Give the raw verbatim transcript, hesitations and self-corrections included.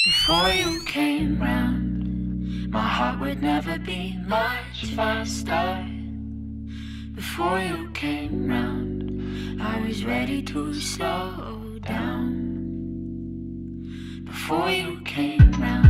Before you came round, my heart would never beat much faster. Before you came round, I was ready to slow down. Before you came round,